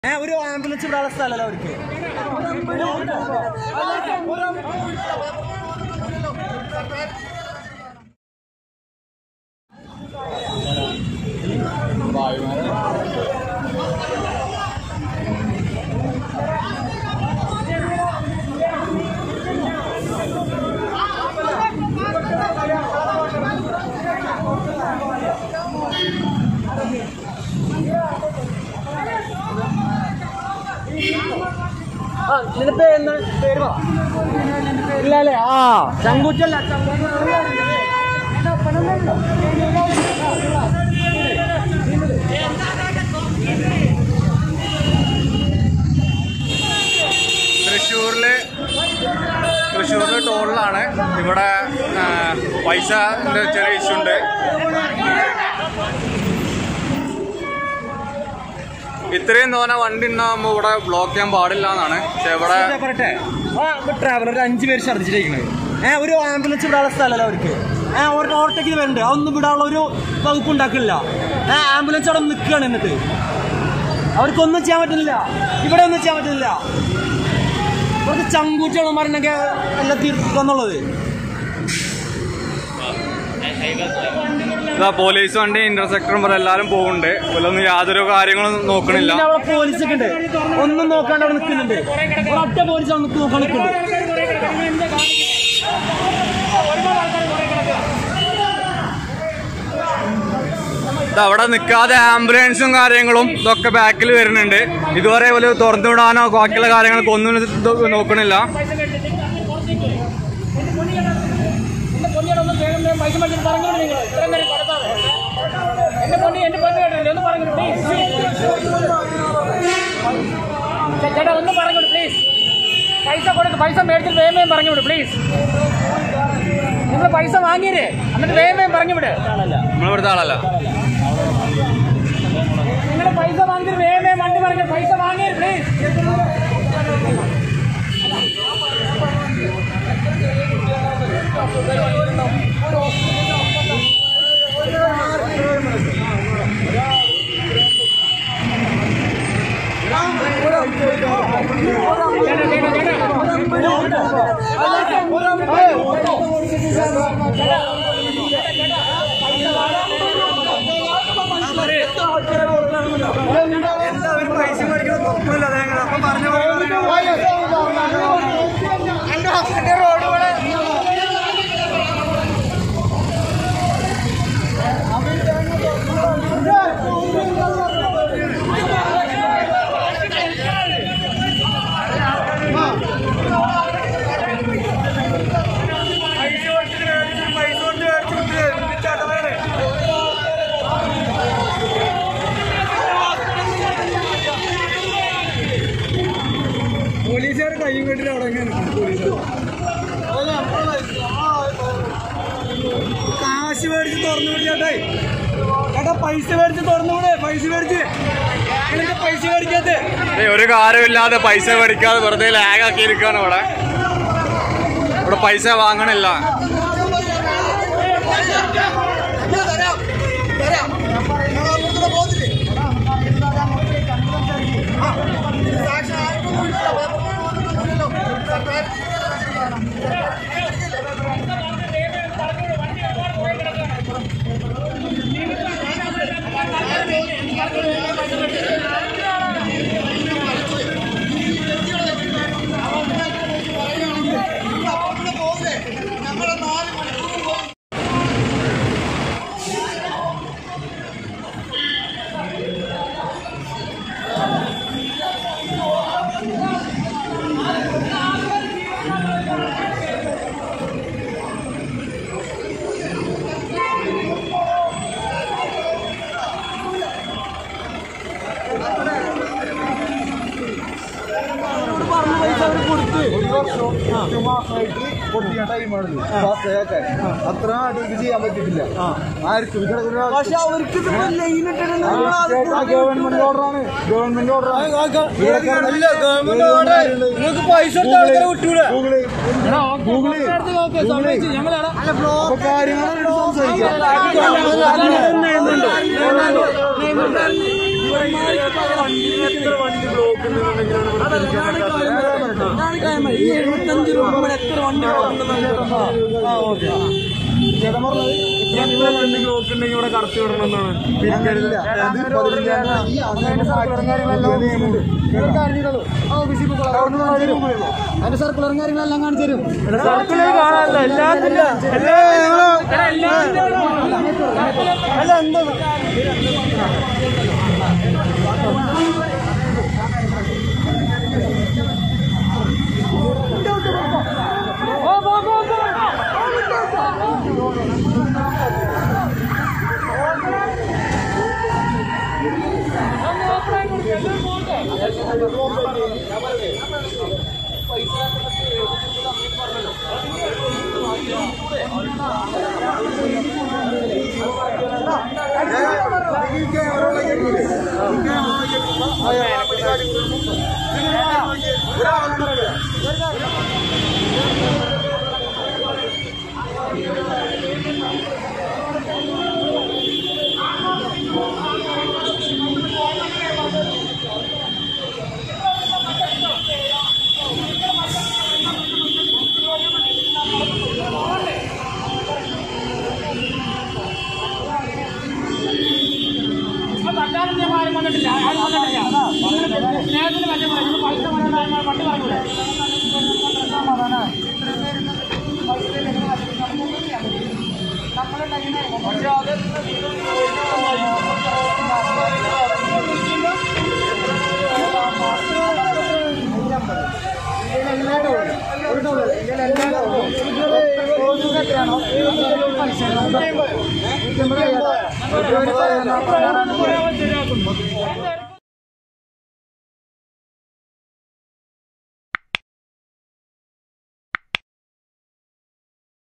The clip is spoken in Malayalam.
ഒരു ആംബുലൻസ് വിടാനുള്ള സ്ഥലമല്ല അവർക്ക്. നിന്റെ പേര് പേര് ഇല്ലല്ലേ? ആ ചങ്കൂറ്റല്ല, തൃശ്ശൂരില് ടോളിലാണ്. ഇവിടെ പൈസ ചെറിയ ഇഷ്യൂ ഉണ്ട്. ഇത്രയും തോന്നെ വണ്ടി ഉണ്ടാകുമ്പോൾ ഇവിടെ ബ്ലോക്ക് ചെയ്യാൻ പാടില്ല എന്നാണ്. പക്ഷെ ഇവിടെ ട്രാവലർ 5 പേര് ഛർദ്ദിച്ചിരിക്കുന്നത്. ഒരു ആംബുലൻസ് വിടാനുള്ള സ്ഥലമല്ല അവർക്ക്. ഓവർടേക്കിൽ വരുന്നുണ്ട്, അതൊന്നും വിടാനുള്ള ഒരു വകുപ്പ് ഉണ്ടാക്കില്ല. ആംബുലൻസ് അവിടെ നിൽക്കുകയാണ്. എന്നിട്ട് അവർക്കൊന്നും ചെയ്യാൻ പറ്റുന്നില്ല, ഇവിടെ ഒന്നും ചെയ്യാൻ പറ്റുന്നില്ല. ഇവർക്ക് ചങ്കൂറ്റോളം പറഞ്ഞൊക്കെ എല്ലാം തീർക്കുന്നുള്ളത്. പോലീസ് വണ്ടി ഇന്റർസെക്ടറും പോലെ എല്ലാരും പോകുന്നുണ്ട്. ഒന്നും യാതൊരു കാര്യങ്ങളും നോക്കണില്ല. അവിടെ പോലീസൊക്കെ ഉണ്ട്, ഒന്നും നോക്കാണ്ട് അവിടെ നിൽക്കുന്നുണ്ട്. ഒരൊറ്റ പോലീസ് അവിടെ നോക്കാൻ നിൽക്കുന്നുണ്ട്. അവിടെ നിൽക്കാതെ ആംബുലൻസും കാര്യങ്ങളും ഇതൊക്കെ ബാക്കിൽ വരുന്നുണ്ട്. ഇതുവരെ പോലെ തുറന്നു വിടാനോ ബാക്കിയുള്ള കാര്യങ്ങൾക്ക് ഒന്നും നോക്കണില്ല. ചേട്ടാ ഒന്ന് പറഞ്ഞു പ്ലീസ്. പൈസ കൊടുക്ക്, പൈസ മേടിച്ചിട്ട് വേഗം പറഞ്ഞു വിട് പ്ലീസ്. നിങ്ങൾ പൈസ വാങ്ങിയേ എന്നിട്ട് വേഗം പറഞ്ഞു വിട്. നമ്മളിവിടുത്തെ ആളല്ല. നിങ്ങൾ പൈസ വാങ്ങിയിട്ട് വേഗം വണ്ടി പറഞ്ഞു. പൈസ വാങ്ങിയേ പ്ലീസ്. എല്ലാവരും പൈസ മേടിക്കണം, ഒപ്പമില്ല. അപ്പം പറഞ്ഞു പോലീസുകാർ കയ്യും കെട്ടിട്ട് അവിടെ കാശ് മേടിച്ച് തുറന്നു വിട് ചേട്ടാ. ചേട്ടാ പൈസ മേടിച്ച് തുറന്നു വിട്. പൈസ മേടിച്ച് പൈസ മേടിക്കാത്ത ഒരു കാര്യമില്ലാതെ പൈസ മേടിക്കാതെ വെറുതെ ലാഗാക്കിയിരിക്കുകയാണ്. ഇവിടെ പൈസ വാങ്ങണില്ല. അത്ര അടുത്ത് ചെയ്യാൻ പറ്റിട്ടില്ല ആർക്കും. പക്ഷെ അവർക്ക് ഗവൺമെന്റ് ഓർഡറാണ്. ഗവൺമെന്റ് ഓർഡറാണ്. നിങ്ങൾക്ക് പൈസ കാര്യങ്ങൾ ഇവിടെ കറക്റ്റ് വിടണമെന്നാണ് അതിന്റെ സർക്കുലറും കാര്യങ്ങളെല്ലാം കാണിച്ചു തരും. സർക്കുലർ കാണാനല്ല അല്ല എന്താ സ്നേഹത്തിന് പറ്റി പറയുന്നത് പൈസ പണ്ട് പറഞ്ഞൂടെ പൈസ